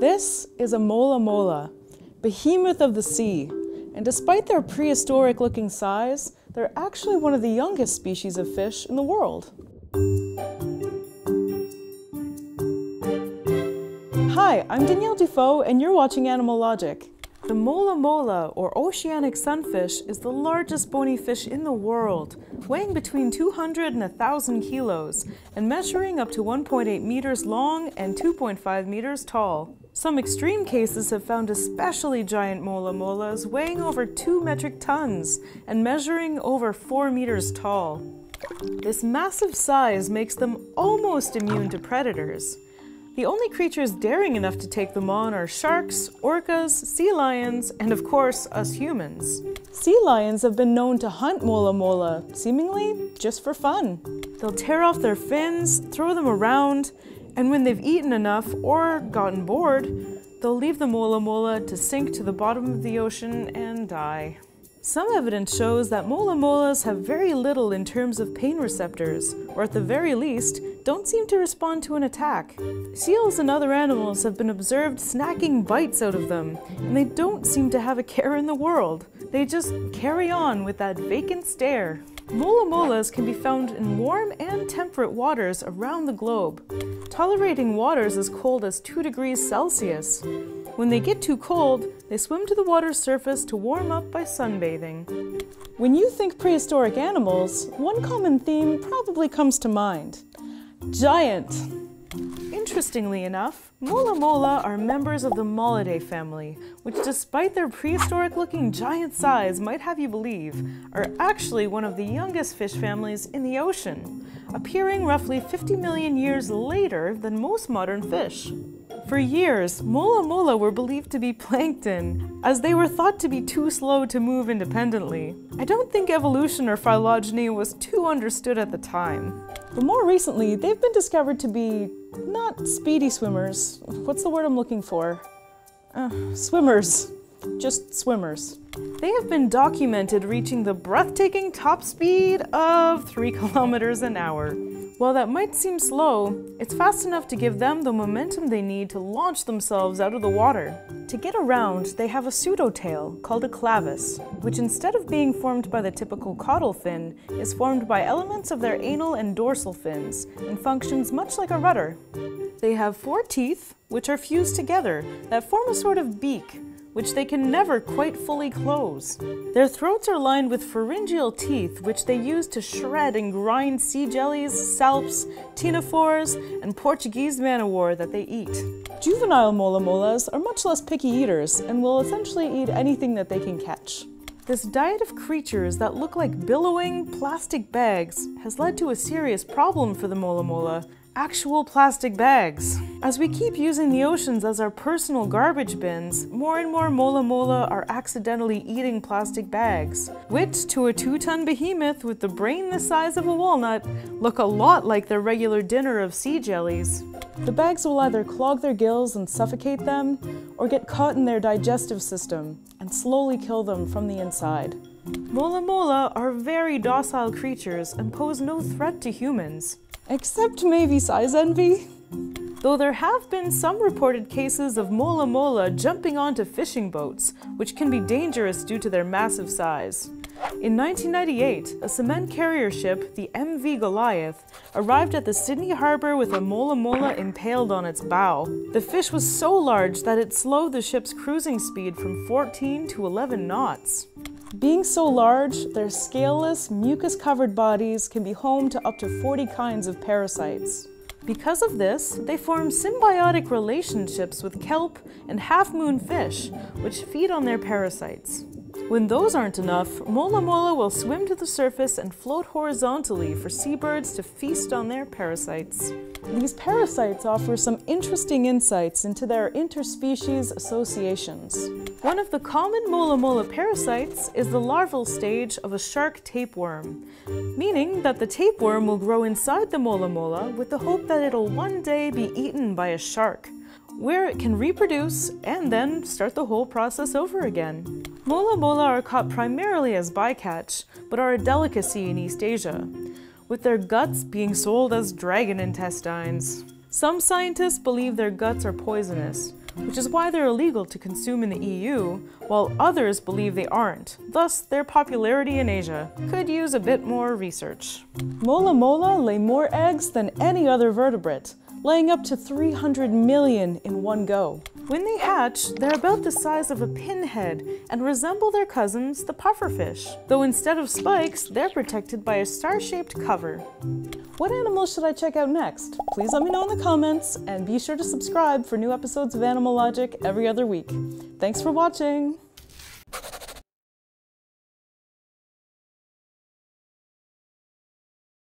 This is a mola mola, behemoth of the sea, and despite their prehistoric-looking size, they're actually one of the youngest species of fish in the world. Hi, I'm Danielle Dufault, and you're watching Animal Logic. The mola mola, or oceanic sunfish, is the largest bony fish in the world, weighing between 200 and 1,000 kilos, and measuring up to 1.8 meters long and 2.5 meters tall. Some extreme cases have found especially giant mola molas weighing over 2 metric tons and measuring over 4 meters tall. This massive size makes them almost immune to predators. The only creatures daring enough to take them on are sharks, orcas, sea lions, and of course, us humans. Sea lions have been known to hunt mola mola, seemingly just for fun. They'll tear off their fins, throw them around, and when they've eaten enough or gotten bored, they'll leave the mola mola to sink to the bottom of the ocean and die. Some evidence shows that mola molas have very little in terms of pain receptors, or at the very least, don't seem to respond to an attack. Seals and other animals have been observed snacking bites out of them, and they don't seem to have a care in the world. They just carry on with that vacant stare. Mola molas can be found in warm and temperate waters around the globe, tolerating waters as cold as 2 degrees Celsius. When they get too cold, they swim to the water's surface to warm up by sunbathing. When you think prehistoric animals, one common theme probably comes to mind: giant. Interestingly enough, mola mola are members of the Mollidae family, which despite their prehistoric-looking giant size might have you believe, are actually one of the youngest fish families in the ocean, appearing roughly 50 million years later than most modern fish. For years, mola mola were believed to be plankton, as they were thought to be too slow to move independently. I don't think evolution or phylogeny was too understood at the time. But more recently, they've been discovered to be not speedy swimmers. What's the word I'm looking for? Swimmers. Just swimmers. They have been documented reaching the breathtaking top speed of 3 kilometers an hour. While that might seem slow, it's fast enough to give them the momentum they need to launch themselves out of the water. To get around, they have a pseudotail called a clavus, which instead of being formed by the typical caudal fin, is formed by elements of their anal and dorsal fins and functions much like a rudder. They have 4 teeth, which are fused together, that form a sort of beak, which they can never quite fully close. Their throats are lined with pharyngeal teeth, which they use to shred and grind sea jellies, salps, ctenophores, and Portuguese man-o'-war that they eat. Juvenile mola molas are much less picky eaters and will essentially eat anything that they can catch. This diet of creatures that look like billowing plastic bags has led to a serious problem for the mola mola: actual plastic bags. As we keep using the oceans as our personal garbage bins, more and more mola mola are accidentally eating plastic bags, which to a 2-ton behemoth with the brain the size of a walnut look a lot like their regular dinner of sea jellies. The bags will either clog their gills and suffocate them, or get caught in their digestive system and slowly kill them from the inside. Mola mola are very docile creatures and pose no threat to humans. Except maybe size envy? Though there have been some reported cases of mola mola jumping onto fishing boats, which can be dangerous due to their massive size. In 1998, a cement carrier ship, the MV Goliath, arrived at the Sydney Harbour with a mola mola impaled on its bow. The fish was so large that it slowed the ship's cruising speed from 14 to 11 knots. Being so large, their scaleless, mucus-covered bodies can be home to up to 40 kinds of parasites. Because of this, they form symbiotic relationships with kelp and half-moon fish, which feed on their parasites. When those aren't enough, mola mola will swim to the surface and float horizontally for seabirds to feast on their parasites. These parasites offer some interesting insights into their interspecies associations. One of the common mola mola parasites is the larval stage of a shark tapeworm, meaning that the tapeworm will grow inside the mola mola with the hope that it'll one day be eaten by a shark, where it can reproduce and then start the whole process over again. Mola mola are caught primarily as bycatch, but are a delicacy in East Asia, with their guts being sold as dragon intestines. Some scientists believe their guts are poisonous, which is why they're illegal to consume in the EU, while others believe they aren't. Thus, their popularity in Asia could use a bit more research. Mola mola lay more eggs than any other vertebrate, laying up to 300 million in one go. When they hatch, they're about the size of a pinhead and resemble their cousins, the pufferfish, though instead of spikes, they're protected by a star-shaped cover. What animals should I check out next? Please let me know in the comments, and be sure to subscribe for new episodes of Animal Logic every other week. Thanks for watching!